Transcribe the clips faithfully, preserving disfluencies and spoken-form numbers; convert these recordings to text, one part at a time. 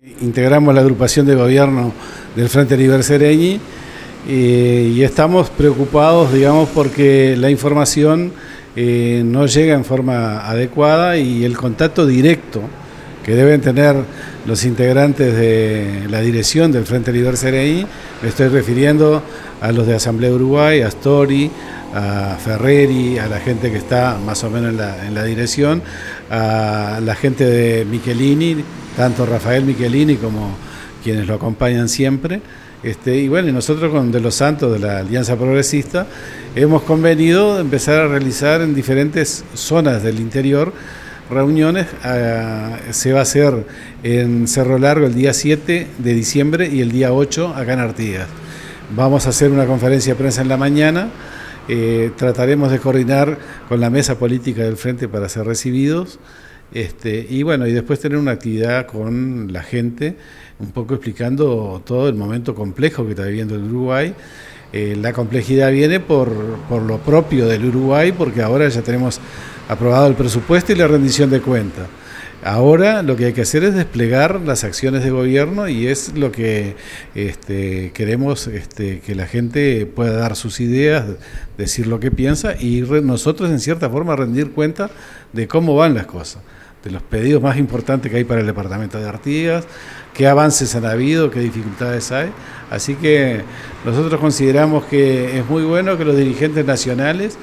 Integramos la agrupación de gobierno del Frente Liber Seregni eh, y estamos preocupados, digamos, porque la información eh, no llega en forma adecuada y el contacto directo que deben tener los integrantes de la dirección del Frente Liber Seregni, me estoy refiriendo a los de Asamblea Uruguay, a Astori, a Ferreri, a la gente que está más o menos en la, en la dirección, a la gente de Michelini, tanto Rafael Michelini como quienes lo acompañan siempre. Este, y bueno, y nosotros con De los Santos, de la Alianza Progresista, hemos convenido empezar a realizar en diferentes zonas del interior reuniones. Uh, se va a hacer en Cerro Largo el día siete de diciembre y el día ocho acá en Artigas. Vamos a hacer una conferencia de prensa en la mañana. Eh, trataremos de coordinar con la mesa política del Frente para ser recibidos. Este, y bueno, y después tener una actividad con la gente, un poco explicando todo el momento complejo que está viviendo el Uruguay. Eh, la complejidad viene por, por lo propio del Uruguay, porque ahora ya tenemos aprobado el presupuesto y la rendición de cuentas. Ahora lo que hay que hacer es desplegar las acciones de gobierno y es lo que este, queremos este, que la gente pueda dar sus ideas, decir lo que piensa y re, nosotros en cierta forma rendir cuenta de cómo van las cosas, de los pedidos más importantes que hay para el departamento de Artigas, qué avances han habido, qué dificultades hay. Así que nosotros consideramos que es muy bueno que los dirigentes nacionales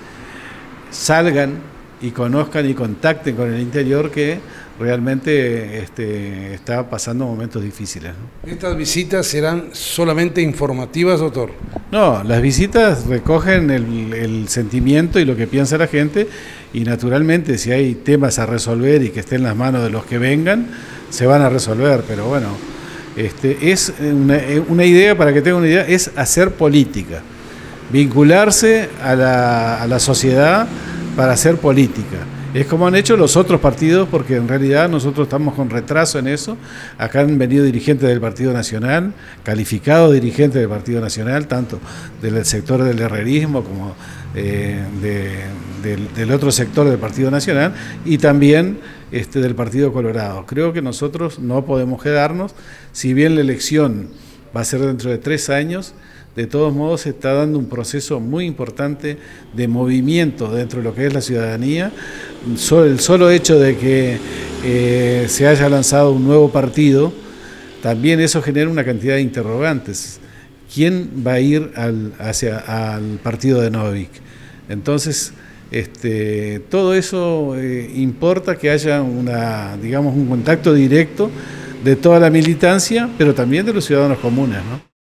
salgan y conozcan y contacten con el interior que realmente este, está pasando momentos difíciles, ¿no? ¿Estas visitas serán solamente informativas, doctor? No, las visitas recogen el, el sentimiento y lo que piensa la gente y naturalmente si hay temas a resolver y que estén en las manos de los que vengan, se van a resolver, pero bueno, este, es una, una idea, para que tengan una idea, es hacer política, vincularse a la, a la sociedad para hacer política. Es como han hecho los otros partidos, porque en realidad nosotros estamos con retraso en eso. Acá han venido dirigentes del Partido Nacional, calificados dirigentes del Partido Nacional, tanto del sector del herrerismo como eh, de, del, del otro sector del Partido Nacional y también este, del Partido Colorado. Creo que nosotros no podemos quedarnos, si bien la elección va a ser dentro de tres años, de todos modos se está dando un proceso muy importante de movimiento dentro de lo que es la ciudadanía. El solo hecho de que eh, se haya lanzado un nuevo partido, también eso genera una cantidad de interrogantes. ¿Quién va a ir al, hacia, al partido de Novik? Entonces, este, todo eso eh, importa que haya una, digamos, un contacto directo de toda la militancia, pero también de los ciudadanos comunes, ¿no?